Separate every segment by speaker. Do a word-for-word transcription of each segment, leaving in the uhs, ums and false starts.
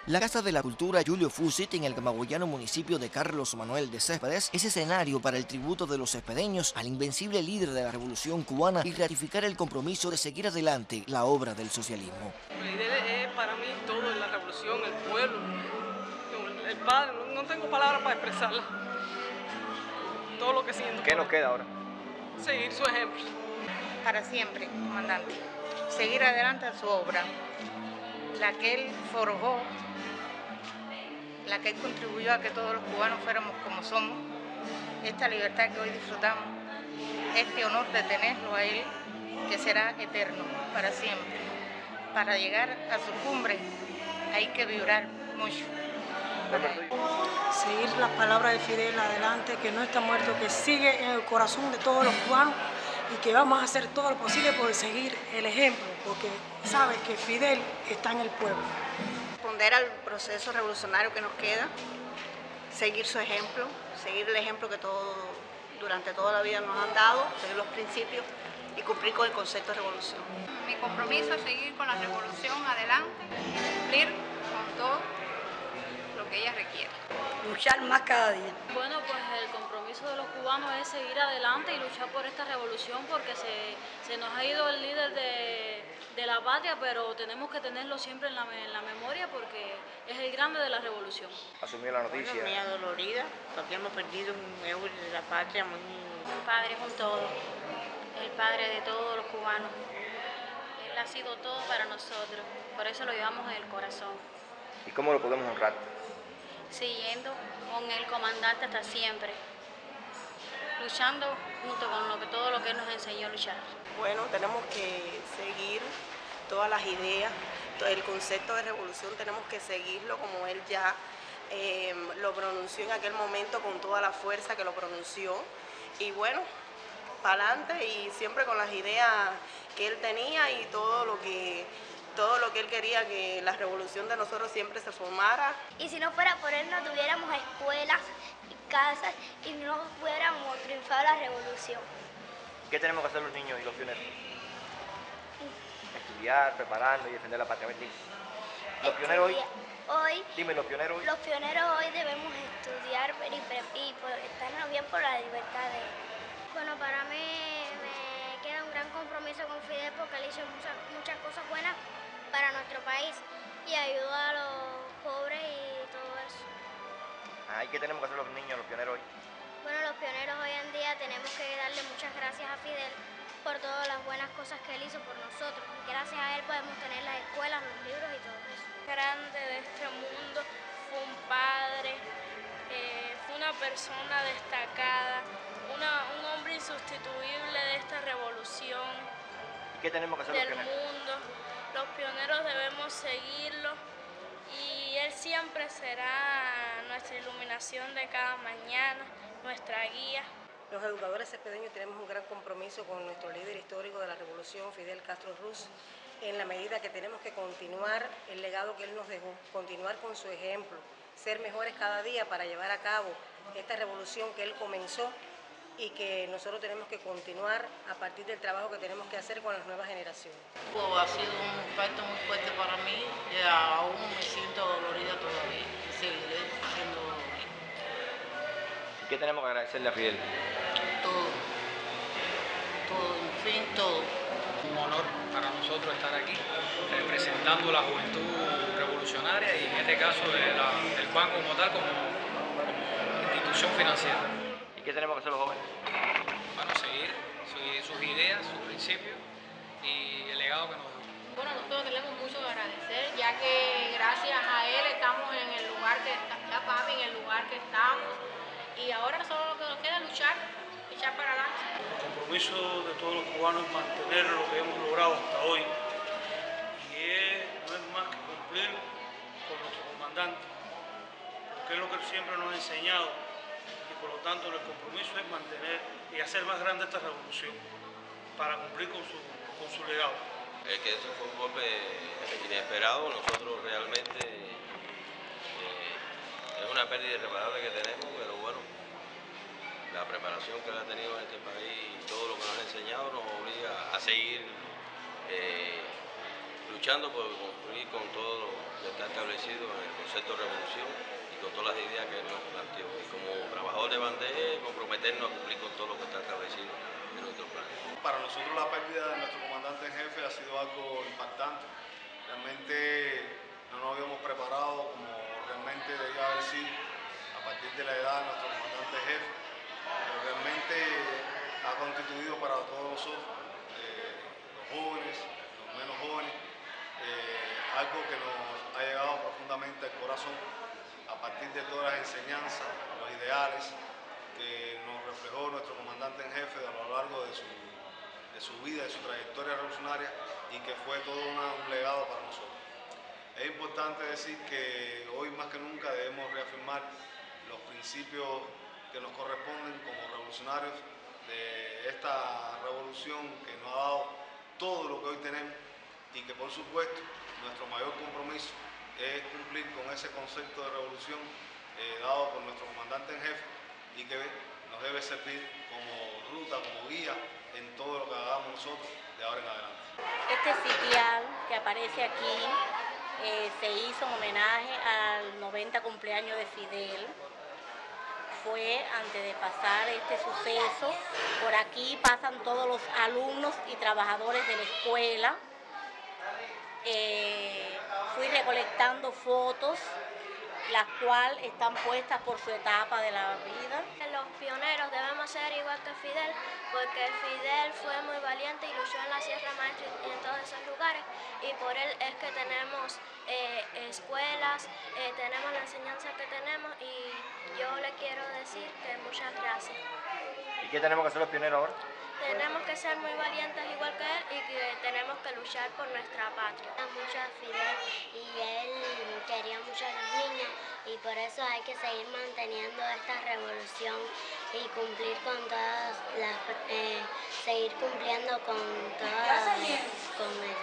Speaker 1: La Casa de la Cultura Julio Fusit en el camagüeyano municipio de Carlos Manuel de Céspedes es escenario para el tributo de los cespedeños al invencible líder de la Revolución Cubana y ratificar el compromiso de seguir adelante la obra del socialismo.
Speaker 2: Fidel es para mí todo en la revolución, el pueblo, el padre, no tengo palabras para expresarla. Todo lo que siento.
Speaker 3: ¿Qué nos queda ahora?
Speaker 2: Seguir su ejemplo.
Speaker 4: Para siempre, comandante. Seguir adelante en su obra, la que él forjó, la que él contribuyó a que todos los cubanos fuéramos como somos, esta libertad que hoy disfrutamos, este honor de tenerlo a él, que será eterno, para siempre. Para llegar a su cumbre hay que vibrar mucho.
Speaker 5: Seguir las palabras de Fidel adelante, que no está muerto, que sigue en el corazón de todos los cubanos y que vamos a hacer todo lo posible por seguir el ejemplo, porque sabe que Fidel está en el pueblo.
Speaker 6: Responder al proceso revolucionario que nos queda, seguir su ejemplo, seguir el ejemplo que todo, durante toda la vida nos han dado, seguir los principios y cumplir con el concepto de revolución.
Speaker 7: Mi compromiso es seguir con la revolución adelante y cumplir con todo lo que ella requiere.
Speaker 8: Luchar más cada día.
Speaker 9: Bueno, pues el compromiso de los cubanos es seguir adelante y luchar por esta revolución porque se, se nos ha ido el líder de, de la patria, pero tenemos que tenerlo siempre en la, en la memoria porque es el grande de la revolución.
Speaker 3: Asumió la noticia.
Speaker 4: Bueno, muy adolorida, porque hemos perdido un héroe de la patria muy...
Speaker 10: El padre es un todo, el padre de todos los cubanos. Él ha sido todo para nosotros, por eso lo llevamos en el corazón.
Speaker 3: ¿Y cómo lo podemos honrar?
Speaker 10: Siguiendo con el comandante hasta siempre, luchando junto con lo que, todo lo que él nos enseñó a luchar.
Speaker 6: Bueno, tenemos que seguir todas las ideas, todo el concepto de revolución tenemos que seguirlo como él ya eh, lo pronunció en aquel momento con toda la fuerza que lo pronunció. Y bueno, para adelante y siempre con las ideas que él tenía y todo lo que... todo lo que él quería, que la revolución de nosotros siempre se formara.
Speaker 11: Y si no fuera por él no tuviéramos escuelas y casas y no fuéramos triunfado la revolución.
Speaker 3: ¿Qué tenemos que hacer los niños y los pioneros? Estudiar, prepararnos y defender la patria. Los pioneros hoy,
Speaker 11: hoy,
Speaker 3: dime, los pioneros hoy.
Speaker 11: Los pioneros hoy debemos estudiar y, y por, estarnos bien por la libertad de él. Bueno, para mí me queda un gran compromiso con Fidel porque él hizo muchas, muchas cosas buenas para nuestro país y ayudó a los pobres y todo eso.
Speaker 3: Ah, ¿y qué tenemos que hacer los niños, los pioneros hoy?
Speaker 11: Bueno, los pioneros hoy en día tenemos que darle muchas gracias a Fidel por todas las buenas cosas que él hizo por nosotros. Gracias a él podemos tener las escuelas, los libros y todo eso.
Speaker 12: Grande de este mundo, fue un padre, eh, fue una persona destacada, una, un hombre insustituible de esta revolución.
Speaker 3: ¿Y qué tenemos que hacer
Speaker 12: del
Speaker 3: los pioneros?
Speaker 12: mundo. Los pioneros debemos seguirlo y él siempre será nuestra iluminación de cada mañana, nuestra guía.
Speaker 5: Los educadores cespedeños tenemos un gran compromiso con nuestro líder histórico de la revolución, Fidel Castro Ruz, en la medida que tenemos que continuar el legado que él nos dejó, continuar con su ejemplo, ser mejores cada día para llevar a cabo esta revolución que él comenzó y que nosotros tenemos que continuar a partir del trabajo que tenemos que hacer con las nuevas generaciones.
Speaker 4: Ha sido un impacto muy fuerte para mí y aún me siento dolorida todavía y seguiré siendo dolorida.
Speaker 3: ¿Y qué tenemos que agradecerle a Fidel?
Speaker 4: Todo, todo, en fin, todo.
Speaker 13: Un honor para nosotros estar aquí representando la juventud revolucionaria y en este caso de la, del banco como tal, como, como institución financiera.
Speaker 3: ¿Y qué tenemos que hacer los jóvenes?
Speaker 13: Bueno, seguir su, sus ideas, sus principios y el legado que nos dejó.
Speaker 10: Bueno, nosotros tenemos mucho que agradecer, ya que gracias a él estamos en el lugar que está, papi, en el lugar que estamos, y ahora solo lo que nos queda es luchar, luchar para adelante.
Speaker 14: El compromiso de todos los cubanos es mantener lo que hemos logrado hasta hoy, y es, no es más que cumplir con nuestro comandante, porque es lo que él siempre nos ha enseñado. Por lo tanto, el compromiso es mantener y hacer más grande esta revolución para cumplir con su, con su legado.
Speaker 15: Es que eso fue un golpe inesperado, nosotros realmente eh, es una pérdida irreparable que tenemos, pero bueno, la preparación que él ha tenido en este país y todo lo que nos ha enseñado nos obliga a seguir eh, luchando por cumplir con todo lo que está establecido en el concepto de revolución y con todas las ideas que él nos planteó. Y como trabajador de Bandé, comprometernos a cumplir con todo lo que está establecido en nuestro plan.
Speaker 16: Para nosotros la pérdida de nuestro comandante en jefe ha sido algo impactante. Realmente no nos habíamos preparado como realmente debía haber sido a partir de la edad de nuestro comandante jefe, pero realmente ha constituido para todos nosotros, eh, los jóvenes, los menos jóvenes, eh, algo que nos ha llegado profundamente al corazón a partir de todas las enseñanzas, los ideales que nos reflejó nuestro comandante en jefe a lo largo de su, de su vida, de su trayectoria revolucionaria, y que fue todo una, un legado para nosotros. Es importante decir que hoy más que nunca debemos reafirmar los principios que nos corresponden como revolucionarios de esta revolución que nos ha dado todo lo que hoy tenemos, y que por supuesto nuestro mayor compromiso es cumplir con ese concepto de revolución eh, dado por nuestro comandante en jefe, y que nos debe servir como ruta, como guía en todo lo que hagamos nosotros de ahora en adelante.
Speaker 17: Este sitial que aparece aquí eh, se hizo en homenaje al noventa cumpleaños de Fidel. Fue antes de pasar este suceso. Por aquí pasan todos los alumnos y trabajadores de la escuela. Eh, fui recolectando fotos, las cuales están puestas por su etapa de la vida.
Speaker 11: Los pioneros debemos ser igual que Fidel, porque Fidel fue muy valiente y luchó en la Sierra Maestra y en todos esos lugares, y por él es que tenemos eh, escuelas, eh, tenemos la enseñanza que tenemos, y yo le quiero decir que muchas gracias.
Speaker 3: ¿Y qué tenemos que hacer los pioneros ahora?
Speaker 11: Tenemos que ser muy valientes igual que él, y que tenemos que luchar por nuestra patria.
Speaker 18: Mucho a Fidel, y él quería mucho a los niños, y por eso hay que seguir manteniendo esta revolución y cumplir con todas las, eh, seguir cumpliendo con todas, con él.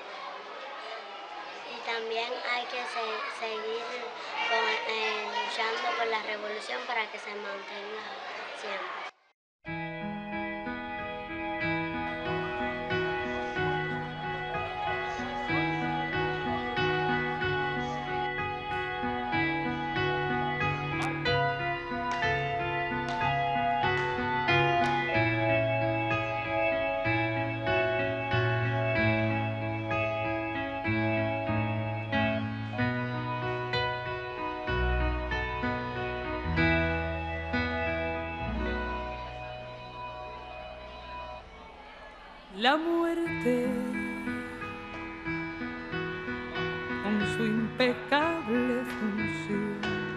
Speaker 18: Y también hay que se, seguir con, eh, luchando por la revolución para que se mantenga siempre.
Speaker 19: La muerte, con su impecable función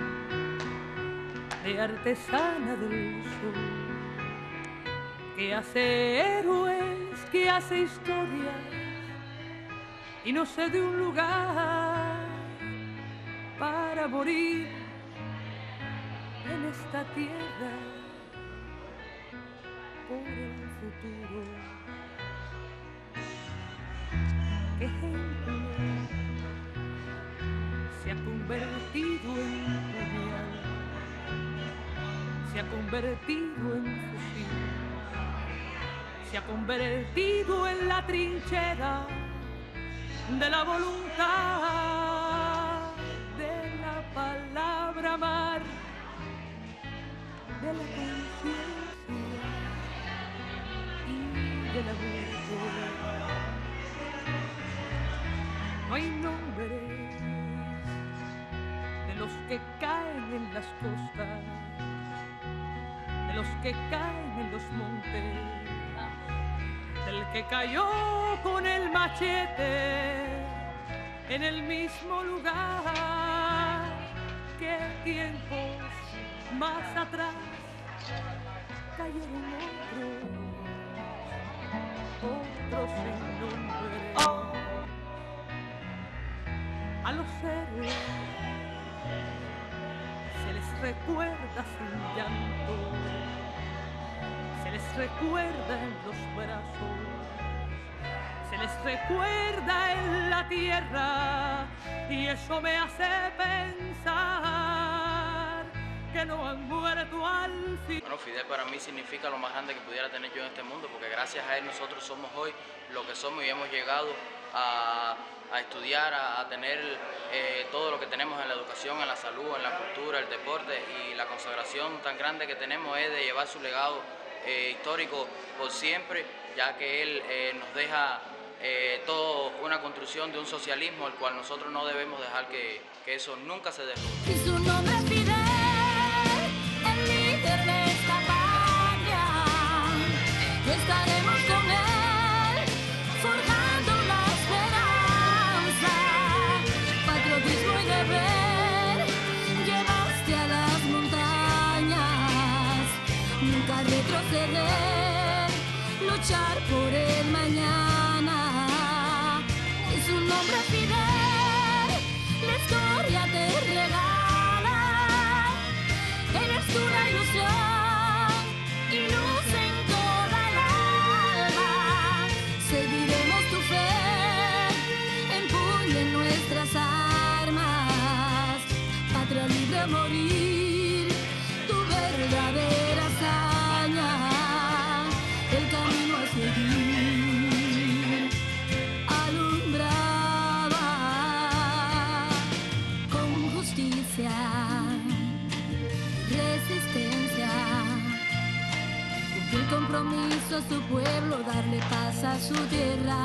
Speaker 19: de artesana del sol, que hace héroes, que hace historias y no se de un lugar para morir en esta tierra por el futuro. ¿Qué ejemplo se ha convertido en puñal, se ha convertido en fusil, se ha convertido en la trinchera de la voluntad, de la palabra amar, de la conciencia y de la muerte? No hay nombres de los que caen en las costas, de los que caen en los montes, del que cayó con el machete en el mismo lugar que tiempos más atrás cayeron otros, otros sin nombre. Oh. A los héroes se les recuerda sin llanto, se les recuerda en los brazos, se les recuerda en la tierra, y eso me hace pensar que no han muerto al fin.
Speaker 20: Bueno, Fidel para mí significa lo más grande que pudiera tener yo en este mundo, porque gracias a él nosotros somos hoy lo que somos y hemos llegado a, a estudiar, a, a tener eh, todo lo que tenemos en la educación, en la salud, en la cultura, el deporte, y la consagración tan grande que tenemos es de llevar su legado eh, histórico por siempre, ya que él eh, nos deja eh, toda una construcción de un socialismo, el cual nosotros no debemos dejar que, que eso nunca se derrumbe.
Speaker 21: Y su nombre es Fidel, el líder de esta patria. Estaremos con él, forjando la esperanza. Patriotismo y deber, llevaste a las montañas. Nunca retroceder, luchar por el mañana. Y su nombre es Fidel, la historia te regala. Eres tú la ilusión y luz en toda el alma. Seguiremos tu fe, empuñen nuestras armas. Patria libre a morir, tu verdadera hazaña. El camino a seguir, alumbraba con justicia, resistencia, cumplir compromiso a su pueblo, darle paz a su tierra.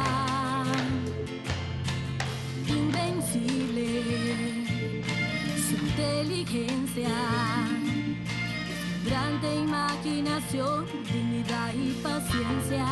Speaker 21: Invencible, su inteligencia, vibrante imaginación, dignidad y paciencia.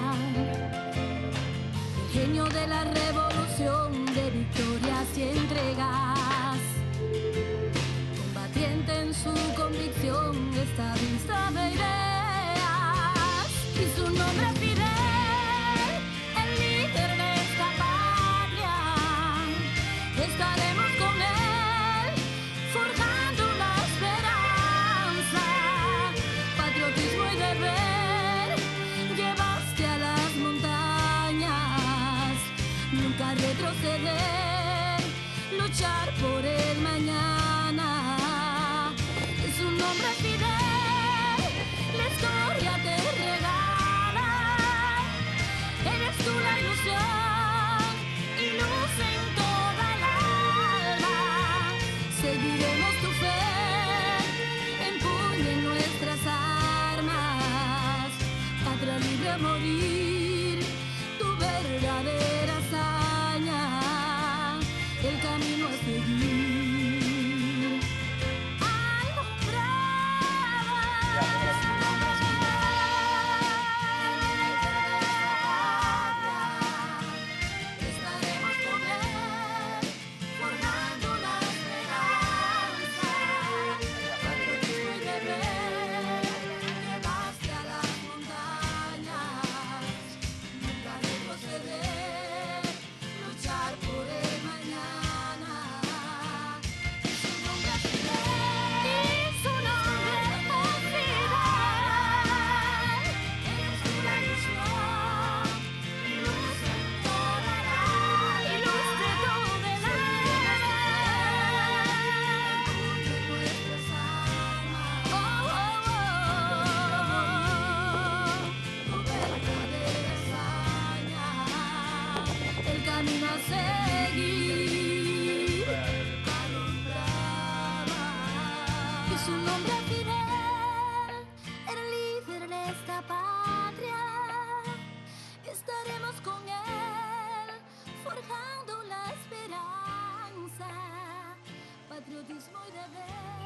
Speaker 21: El genio de la revolución, de victorias y entregas. Combatiente en su convicción, estadista de ideas. Y su nombre es Fidel, el líder de esta patria. Estaremos con él, forjando la esperanza. Patriotismo y deber, llevaste a las montañas. Nunca retroceder, luchar por el mañana. Y su nombre es Fidel, la historia te regala. Eres tú la ilusión y luz en toda el alma. Seguiremos tu fe, empuñen nuestras armas. Patria libre a morir, tu verdadera hazaña. El camino a seguir, estaremos con él, forjando la esperanza. Patriotismo y deber, llevaste a las montañas. Nunca retroceder, luchar por el mañana. Y su nombre es Fidel, y su nombre es Fidel. Eres tú la ilusión y luz en toda el alma. Y luz de todo el alma. De nuestras almas. Oh, oh, oh. Tu verdadera hazaña. El camino a seguir, alumbraba. Y su nombre es Fidel, el líder de esta patria. Estaremos con él, forjando la esperanza. Patriotismo y deber.